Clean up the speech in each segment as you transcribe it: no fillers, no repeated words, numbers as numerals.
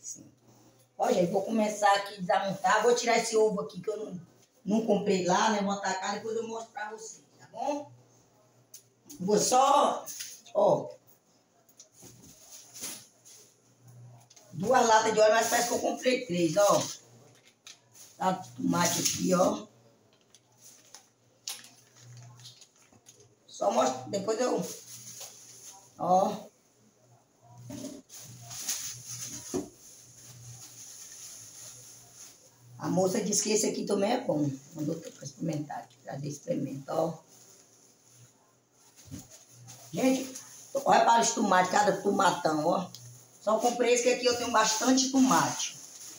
Sim. Ó, gente, vou começar aqui a desmontar. Vou tirar esse ovo aqui que eu não comprei lá, né? Vou atacar, depois eu mostro pra vocês, tá bom? Vou só, ó, 2 latas de óleo, mas parece que eu comprei 3, ó. Tá tomate aqui, ó. Só mostro, depois eu, ó. A moça disse que esse aqui também é bom. Mandou pra experimentar aqui, trazer experimento, ó. Gente, olha para os tomates, cada tomatão, ó. Só comprei esse que aqui eu tenho bastante tomate.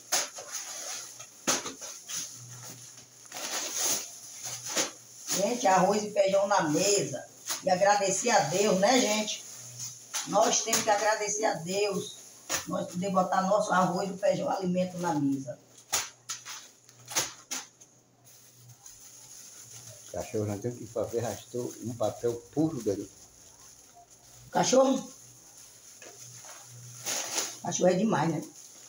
Gente, arroz e feijão na mesa. E agradecer a Deus, né, gente? Nós temos que agradecer a Deus. Nós podemos botar nosso arroz e feijão, alimento na mesa. O cachorro não tem o que fazer, arrastou um papel puro dele. Cachorro? Cachorro é demais, né?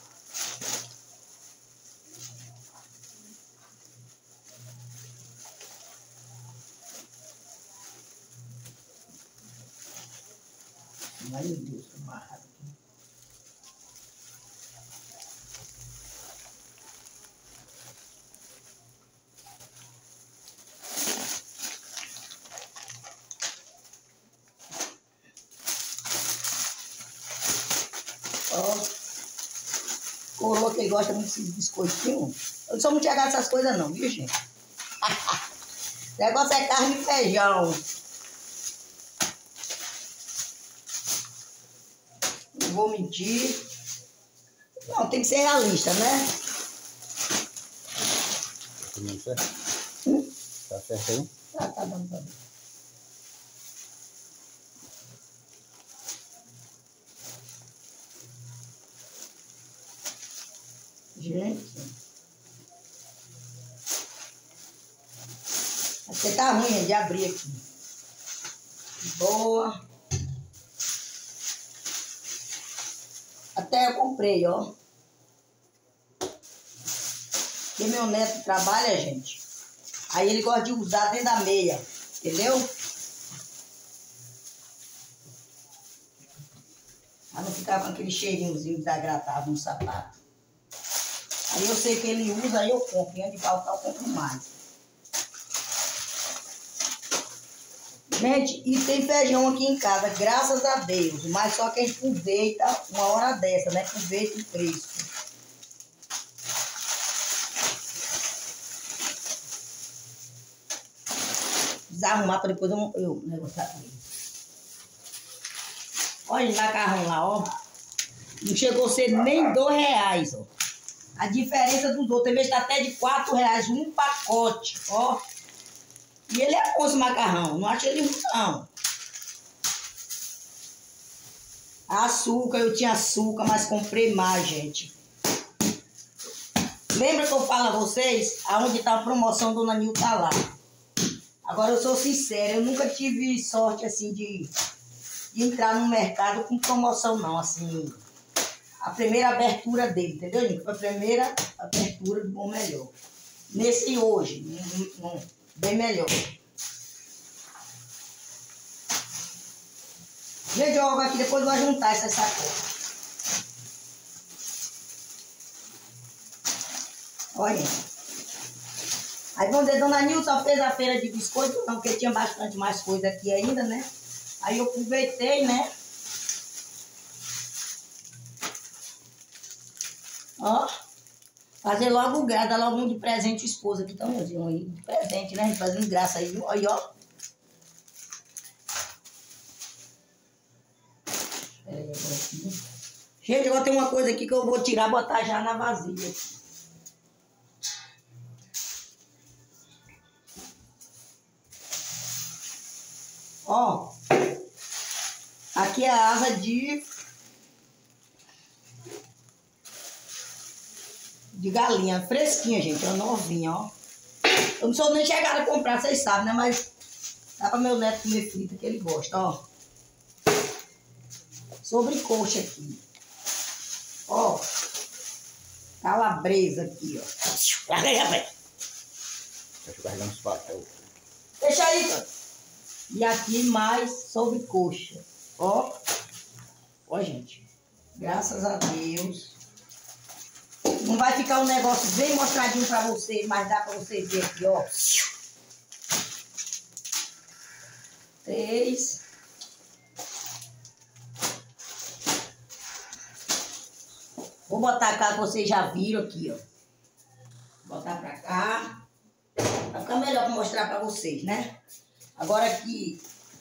Ai, meu Deus, tô amarrado aqui. Ó, coroa que gosta muito desses biscoitinhos. Eu não sou muito chegada nessas coisas não, viu, gente? O negócio é carne e feijão. Não vou mentir. Não, tem que ser realista, né? Tá certo? Tá certo aí? Tá dando pra ver. Gente. Você tá ruim de abrir aqui. Boa. Até eu comprei, ó. Porque meu neto trabalha, gente. Aí ele gosta de usar dentro da meia. Entendeu? Pra não ficar com aquele cheirinhozinho desagradável no sapato. Aí eu sei que ele usa, aí eu compro. E antes de faltar, eu compro mais. Gente, e tem feijão aqui em casa, graças a Deus. Mas só que a gente aproveita uma hora dessa, né? Aproveita o preço. Desarrumar para depois eu negociar com ele. Olha o macarrão lá, ó. Não chegou a ser nem R$2, ó. A diferença dos outros, em vez de estar até de R$4, um pacote, ó. E ele é bom esse macarrão, não acho ele ruim, não. Açúcar, eu tinha açúcar, mas comprei mais, gente. Lembra que eu falo a vocês? Aonde tá a promoção, Dona Nil tá lá. Agora eu sou sincera, eu nunca tive sorte assim de entrar no mercado com promoção, não, assim. A primeira abertura dele, entendeu, Nico? Foi a primeira abertura do Bom Melhor. Nesse hoje, bem melhor. Gente, eu aqui, depois vai juntar essa sacola. Olha. Aí vamos dizer, Dona Nil só fez a feira de biscoito, não, porque tinha bastante mais coisa aqui ainda, né? Aí eu aproveitei, né? Ó. Fazer logo graça, dar logo um de presente esposa aqui também, aí, de presente, né? Fazendo graça aí, aí, ó. Gente, agora tem uma coisa aqui que eu vou tirar e botar já na vasilha. Ó. Aqui é a asa de galinha, fresquinha, gente, é novinha, ó. Eu não sou nem chegada a comprar, vocês sabem, né? Mas dá pra meu neto comer frita, que ele gosta, ó. Sobrecoxa aqui. Ó. calabresa aqui, ó. Larga aí, rapaz. Deixa eu carregar nos papel. Deixa aí, cara. E aqui mais sobrecoxa. Ó. Ó, gente. Graças a Deus. Não vai ficar um negócio bem mostradinho pra vocês, mas dá pra vocês verem aqui, ó. 3. Vou botar cá que vocês já viram aqui, ó. Vou botar pra cá. Vai ficar melhor pra mostrar pra vocês, né? Agora aqui.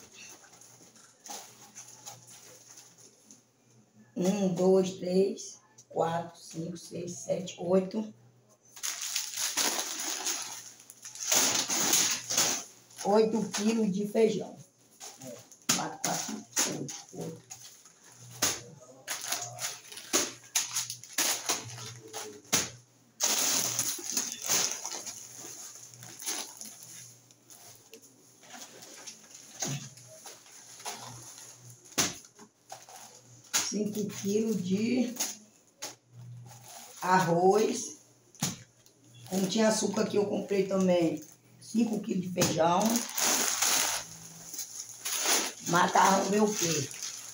1, 2, 3, 4, 5, 6, 7, 8. 8 quilos de feijão. 4, 4, 8. Cinco quilos de arroz. Como tinha açúcar aqui, eu comprei também 5 quilos de feijão. Macarrão meu quê?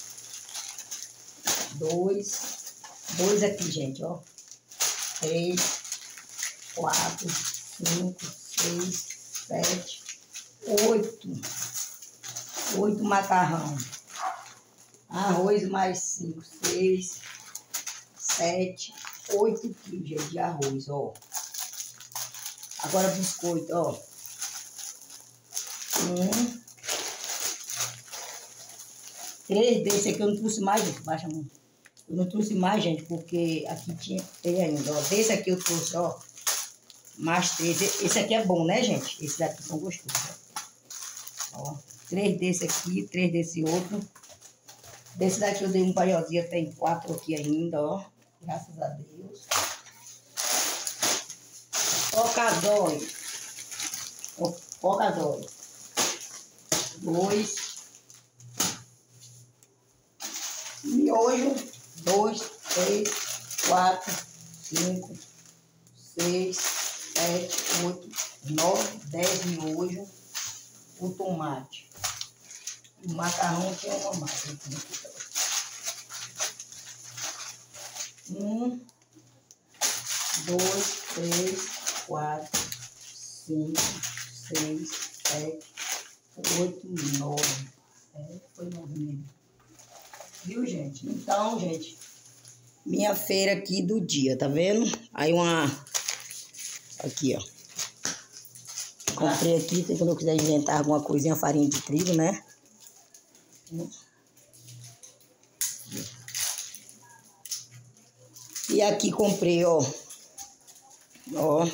2 aqui, gente, ó. 3, 4, 5, 6, 7, 8 macarrão. Arroz mais 5, 6, 7, 8 quilos, gente, de arroz, ó. Agora biscoito, ó. 3 desse aqui eu não trouxe mais, gente. Baixa a mão. Eu não trouxe mais, gente, porque aqui tem ainda, ó. Desse aqui eu trouxe, ó. Mais 3. Esse aqui é bom, né, gente? Esses daqui são gostosos, ó. 3 desse aqui, 3 desse outro. Desse daqui eu dei um paiozinho, tem 4 aqui ainda, ó. Graças a Deus. Pocadói. Pocadói. 2. Miojo. 2, 3, 4, 5, 6, 7, 8, 9, 10 miojo. O tomate. O macarrão tinha uma mais. 1, 2, 3, 4, 5, 6, 7, 8, 9. Foi 9 mesmo. Viu, gente? Então, gente, minha feira aqui do dia, tá vendo? Aí aqui, ó. Comprei aqui, quando eu quiser inventar alguma coisinha, farinha de trigo, né? E aqui comprei, ó. Ó.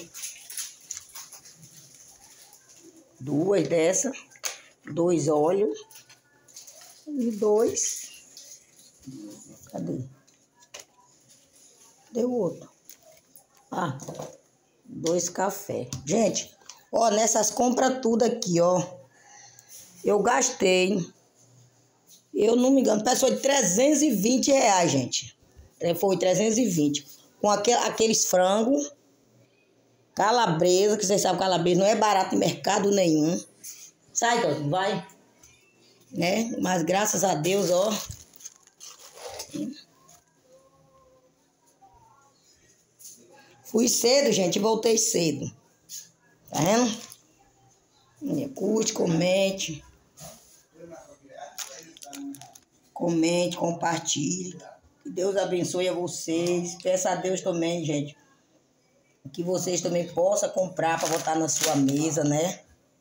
2 dessa. 2 óleos. E 2. Cadê? Cadê o outro? Ah, 2 café. Gente, ó, nessas compras tudo aqui, ó. Eu gastei, eu não me engano, foi de R$320, gente. Foi 320. Com aqueles frangos, calabresa, que vocês sabem que calabresa não é barato em mercado nenhum. Sai, Dói, vai. Né? Mas graças a Deus, ó. Fui cedo, gente, voltei cedo. Tá vendo? Curte, comente. Comente, compartilhe. Que Deus abençoe a vocês. Peço a Deus também, gente, que vocês também possam comprar para botar na sua mesa, né?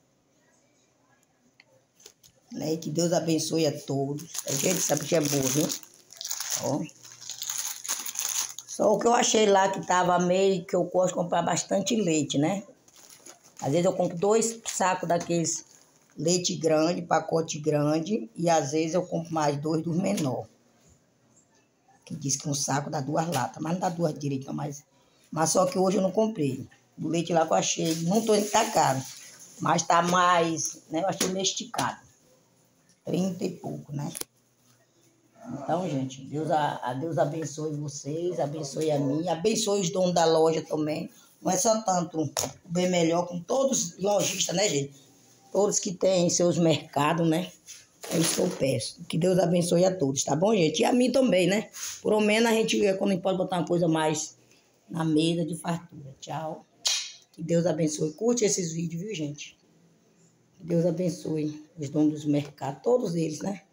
E que Deus abençoe a todos. A gente sabe que é boa, viu? Ó. Só o que eu achei lá que tava meio, que eu gosto de comprar bastante leite, né? Às vezes eu compro 2 sacos daqueles leite grande, pacote grande, e às vezes eu compro mais 2 dos menores. Que diz que um saco dá 2 latas, mas não dá 2 direito, não, mas só que hoje eu não comprei. O leite lá que eu achei, não tô indo que tá caro, mas tá mais, né? Eu achei meio esticado. 30 e pouco, né? Então, gente, Deus abençoe vocês, abençoe a mim, abençoe os donos da loja também. Não é só tanto o Bem Melhor, com todos os lojistas, né, gente? Todos que têm seus mercados, né? É isso que eu peço. Que Deus abençoe a todos, tá bom, gente? E a mim também, né? Por menos a gente, quando a gente pode botar uma coisa mais na mesa de fartura. Tchau. Que Deus abençoe. Curte esses vídeos, viu, gente? Que Deus abençoe os donos dos mercados, todos eles, né?